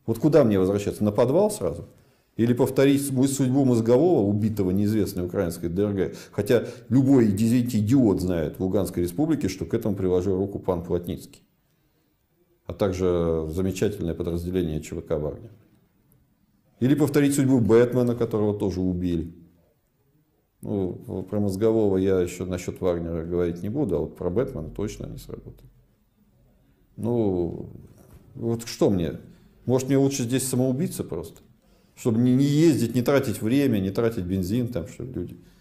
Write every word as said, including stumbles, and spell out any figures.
Вот куда мне возвращаться? На подвал сразу? Или повторить судьбу Мозгового, убитого неизвестной украинской ДРГ? Хотя любой идиот знает в Луганской республике, что к этому приложил руку пан Плотницкий. А также замечательное подразделение ЧВК «Вагнер». Или повторить судьбу Бэтмена, которого тоже убили. Ну, про Мозгового я еще насчет Вагнера говорить не буду, а вот про Бэтмена точно не сработает. Ну, вот что мне? Может, мне лучше здесь самоубийца просто? Чтобы не ездить, не тратить время, не тратить бензин, там, чтобы люди...